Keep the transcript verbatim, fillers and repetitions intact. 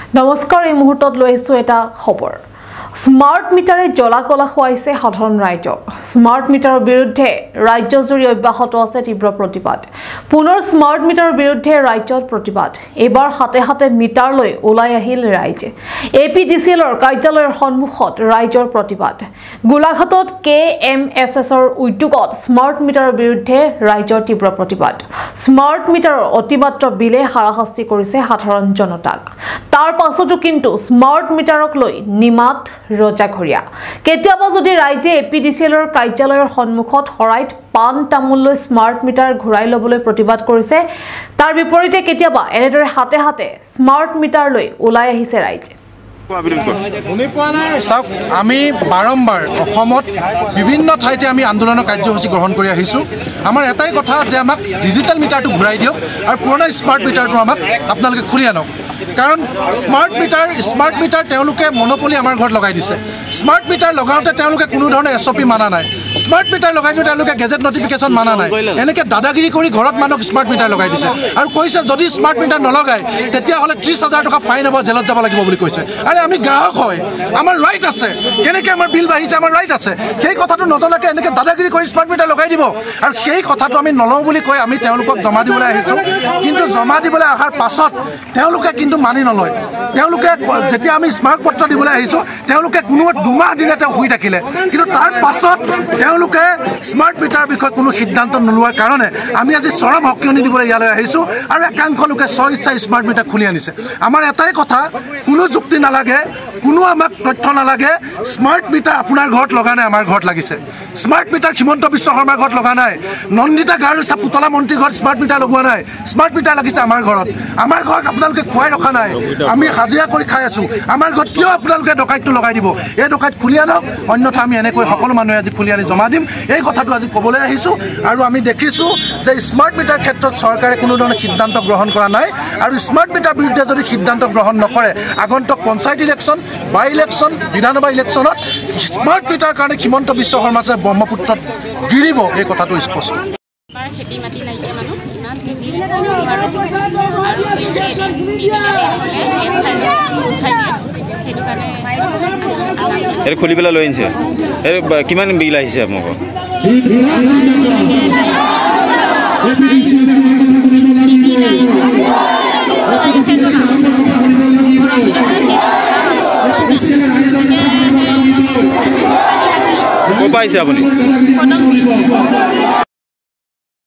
নমস্কাৰ এই মুহূৰ্তত লৈ আছো এটা খবৰ স্মাৰ্ট মিটাৰে জলাকলা খুৱাইছে সাধাৰণ ৰাইজক স্মাৰ্ট মিটাৰৰ বিৰুদ্ধে ৰাজ্যজুৰি অব্যাহত আছে তীব্ৰ প্ৰতিবাদ পুনৰ স্মাৰ্ট মিটাৰৰ বিৰুদ্ধে ৰাজ্যত প্ৰতিবাদ এবাৰ হাতে হাতে মিটাৰ লৈ ওলাই আহিল ৰাইজে এপিডিচিএলৰ কাৰ্যালয়ৰ সন্মুখত ৰাইজৰ প্ৰতিবাদ গোলাঘাটত কে এম এছ এছৰ উদ্যোগত স্মাৰ্ট মিটাৰৰ বিৰুদ্ধে ৰাইজৰ তীব্ৰ প্ৰতিবাদ স্মাৰ্ট মিটাৰৰ অতিমাত্ৰা বিলে হাৰাশাস্তি কৰিছে সাধাৰণ জনতাক তাৰ পাছতো কিন্তু স্মাৰ্ট মিটাৰক লৈ নিমাত ৰজাঘৰীয়া কেতিয়াবা যদি ৰাইজে এপিডিচিএলৰ কাৰ্যালয়ৰ সন্মুখত হৰাইত পান তামুল লৈ স্মাৰ্ট মিটাৰ ঘূৰাই লবলৈ প্ৰতিবাদ কৰিছে তাৰ বিপৰীতে কেতিয়াবা এনেদৰে হাতে হাতে স্মাৰ্ট মিটাৰ লৈ ওলাই আহিছে ৰাইজে চাওক আমি বাৰম্বাৰ অসমত বিভিন্ন ঠাইতে আমি আন্দোলনৰ কাৰ্যসূচী গ্ৰহণ কৰি আহিছোঁ আমাৰ এটাই কথা যে আমাক ডিজিটেল মিটাৰটো ঘূৰাই দিয়ক আৰু পুৰণা স্মাৰ্ট মিটাৰটো আমাক আপোনালোকে খুলি আনক কাৰণ স্মাৰ্ট মিটাৰ স্মাৰ্ট মিটাৰ তেওঁলোকে মনোপলি আমাৰ ঘৰত লগাই দিছে স্মাৰ্ট মিটাৰ লগাওঁতে তেওঁলোকে কোনো ধৰণৰ এছ অ' পি মানা নাই স্মাৰ্ট মিটাৰ লগাই দিওঁ তেওঁলোকে গেজেট নটিফিকেশ্যন মানা নাই এনেকৈ দাদাগিৰি কৰি ঘৰত মানুহক স্মাৰ্ট মিটাৰ লগাই দিছে আৰু কৈছে যদি স্মাৰ্ট মিটাৰ নলগায় তেতিয়াহ'লে ত্ৰিছ হাজাৰ টকা ফাইন হ'ব জেলত যাব লাগিব বুলি কৈছে আৰে আমি গ্ৰাহক হয় আমাৰ ৰাইট আছে কেনেকৈ আমাৰ বিল বাঢ়িছে আমাৰ ৰাইট আছে সেই কথাটো নজনাকৈ এনেকৈ দাদাগিৰি কৰি স্মাৰ্ট মিটাৰ লগাই দিব আৰু সেই কথাটো আমি নলওঁ বুলি কৈ আমি তেওঁলোকক জমা দিবলৈ আহিছোঁ কিন্তু জমা দিবলৈ অহাৰ পাছত তেওঁলোকে কিন্তু মানি নলয় তেওঁলোকে যেতিয়া আমি স্মাৰক পত্ৰ দিবলৈ আহিছোঁ তেওঁলোকে কোনো দুমাহ দিনে তেওঁ শুই থাকিলে কিন্তু তাৰ পাছত তেওঁলোকে স্মাৰ্ট মিটাৰ বিষয়ে কোনো সিদ্ধান্ত নোলোৱাৰ কাৰণে আমি আজি চৰম সকিয়নি দিবলৈ ইয়ালৈ আহিছোঁ আৰু একাংশ লোকে স্ব ইচ্ছাই স্মাৰ্ট মিটাৰ খুলি আনিছে আমাৰ এটাই কথা কোনো যুক্তি নালাগে কোনো আমাক তথ্য নালাগে স্মাৰ্ট মিটাৰ আপোনাৰ ঘৰত লগা নাই আমাৰ ঘৰত লাগিছে স্মাৰ্ট মিটাৰ হিমন্ত বিশ্ব শৰ্মাৰ ঘৰত লগা নাই নন্দিতা গাৰুচা পুতলা মন্ত্ৰীৰ ঘৰত স্মাৰ্ট মিটাৰ লগোৱা নাই স্মাৰ্ট মিটাৰ লাগিছে আমাৰ ঘৰত আমাৰ ঘৰত আপোনালোকে খুৱাই ৰখা নাই আমি হাজিৰা কৰি খাই আছোঁ আমাৰ ঘৰত কিয় আপোনালোকে ডকাইতটো লগাই দিব এই ডকাইত খুলি আনক অন্যথা আমি এনেকৈ সকলো মানুহে আজি খুলি আনি জমা দিম এই কথাটো আজি ক'বলৈ আহিছোঁ আৰু আমি দেখিছোঁ যে স্মাৰ্ট মিটাৰ ক্ষেত্ৰত চৰকাৰে কোনো ধৰণৰ সিদ্ধান্ত গ্ৰহণ কৰা নাই আৰু স্মাৰ্ট মিটাৰ বিৰুদ্ধে যদি সিদ্ধান্ত গ্ৰহণ নকৰে আগন্তুক panchayat election by election Vidhansabha ইলেকশ্যনত স্মাৰ্ট মিটাৰ কাৰণে হিমন্ত বিশ্ব শৰ্মা যে ব্ৰহ্মপুত্ৰত গিৰিব এই কথাটো স্পষ্ট খেতি মাটি নাইকিয়া মানুহ ইমান খেতি আৰু সেইটো কাৰণে এই খুলি পেলাই লৈ আহিছে এই কিমান বিল আহিছে আপোনালোকৰ ক'ৰ পৰা আহিছে আপুনি